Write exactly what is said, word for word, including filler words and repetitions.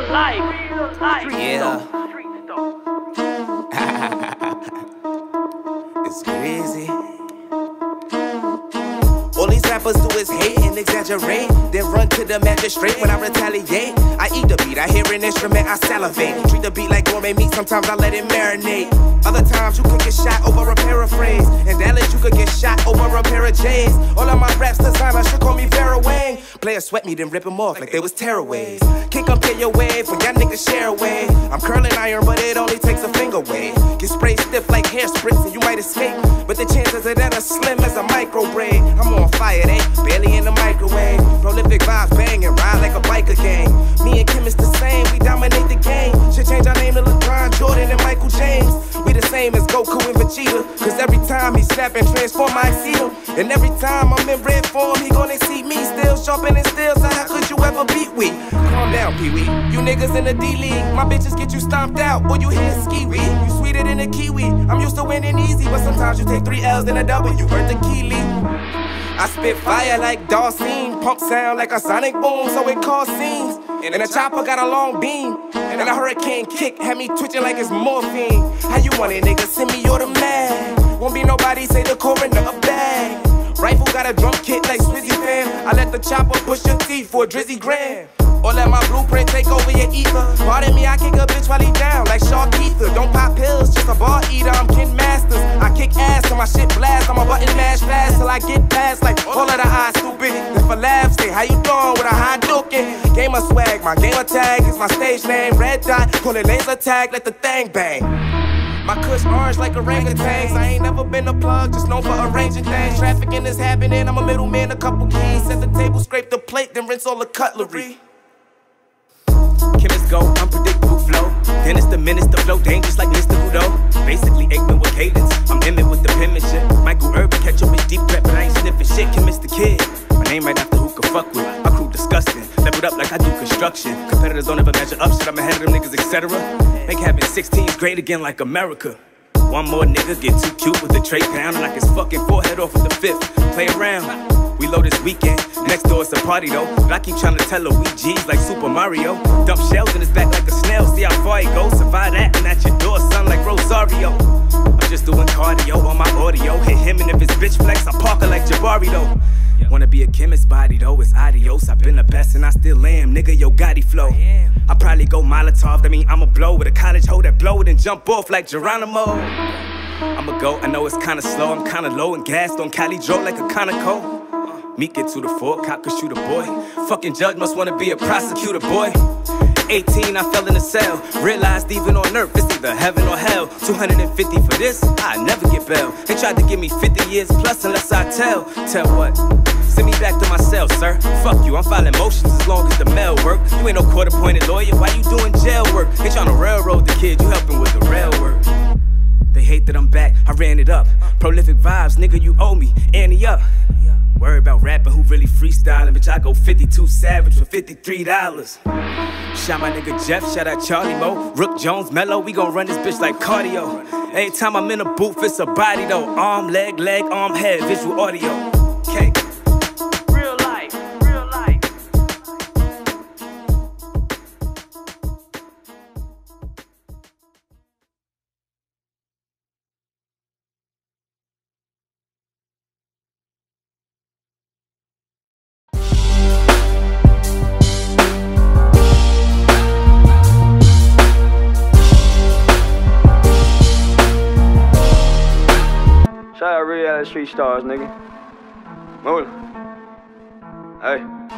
life, real life. Yeah. It's crazy. All these rappers do is hate and exaggerate, then run to the magistrate when I retaliate. I eat the beat, I hear an instrument, I salivate. Treat the beat like gourmet meat, sometimes I let it marinate. Other times you could get shot over a paraphrase, and Dallas you could get shot over a pair of J's. All of my raps designers should call me Vera Wang. Players sweat me, then rip them off like they was tearaways. Can't compare your wave when y'all niggas share a wave. I'm curling iron, but it only takes a finger wave. Get sprayed stiff like hair spritz and you might escape, but the chances of that are slim as a micro braid. I'm on fire, they barely in the microwave. Prolific vibes banging, ride like a biker gang. Me and Kim is the same, we dominate the game. Should change our name to LeBron, Jordan, and Michael James. We the same as Goku and Vegeta, cause every time he snap and transform, I see him. And every time I'm in red form, he gonna see me still sharpening still. So how could you ever beat we? Calm down, Pee-wee. You niggas in the D-League, my bitches get you stomped out, or you hear ski-wee. You sweeter than a kiwi, I'm used to winning easy, but sometimes you take three L's and a W, hurt the Keely. I spit fire like Dawson, pump sound like a sonic boom, so it caused scenes. And the chopper got a long beam, and a hurricane kick had me twitching like it's morphine. How you want it, nigga? Send me automatic. Won't be nobody say the coroner a bag. Rifle got a drum kit like Swizzy fam. I let the chopper push your teeth for a drizzy gram. Or let my blueprint take over your ether. Pardon me, I kick a bitch while he down like Shaw Keither. Don't pop pills, just a bar eater, I'm Ken Masters. I kick ass till my shit blast, I'm a button mash fast till I get past like all of the eyes stupid. If for laughs, say how you doing with a high dookie. Game of swag, my game of tag is my stage name. Red dot, call it laser tag, let the thing bang. My kush orange like orangutans. I ain't never been a plug, just known for arranging things. Trafficking is happening, I'm a middleman, a couple keys. Set the table, scrape the plate, then rinse all the cutlery. Chemists go, unpredictable flow. Then it's the minutes, the flow, dangerous like Mister Udo. Basically Aikman with cadence, I'm Emmett with the penmanship. Michael Irvin, catch up with deep threat, but I ain't sniffing shit. Kim Mister Kid, my name right after who can fuck with. My crew disgusting, leveled up like I do construction. Competitors don't ever measure up, shit, I'm ahead of them niggas, et cetera. Make having sixteens great again like America. One more nigga get too cute with the tray pound, and knock his fucking forehead off with the fifth. Play around. We low this weekend, next door it's a party though. But I keep trying to tell her we G's like Super Mario. Dump shells in his back like a snail, see how far he goes. Survive that and at your door, son like Rosario. I'm just doing cardio on my audio. Hit him and if his bitch flex, I park her like Jabari though. Wanna be a chemist body though, it's adios. I've been the best and I still am, nigga, yo Gotti flow. I probably go Molotov, that mean I'ma blow with a college hoe that blow it and jump off like Geronimo. I'ma go, I know it's kinda slow, I'm kinda low and gassed on Cali Joe like a Conoco. Meet get to the fork, cop could shoot a boy. Fucking judge must wanna be a prosecutor, boy. eighteen, I fell in a cell. Realized even on earth, it's either heaven or hell. two hundred fifty for this, I never get bail. They tried to give me fifty years plus unless I tell. Tell what? Send me back to my cell, sir. Fuck you, I'm filing motions as long as the mail work. You ain't no court-appointed lawyer, why you doing jail work? They tryna railroad the kid, you helping with the rail work. They hate that I'm back, I ran it up. Prolific vibes, nigga, you owe me, ante up. Worry about rapping, who really freestyling? Bitch, I go fifty-two Savage for fifty-three dollars. Shout my nigga Jeff, shout out Charlie Mo. Rook Jones, Mello, we gon' run this bitch like cardio. Every time I'm in a booth, it's a body though. Arm, leg, leg, arm, head, visual audio. Okay. Real life, real life. Shout out real street stars, nigga. Move. Hey.